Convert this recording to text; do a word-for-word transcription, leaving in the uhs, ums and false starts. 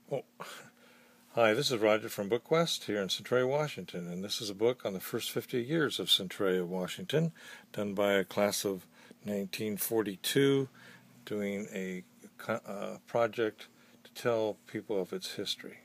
Oh, hi, this is Roger from BookQuest here in Centralia, Washington, and this is a book on the first fifty years of Centralia, Washington, done by a class of nineteen forty-two, doing a uh, project to tell people of its history.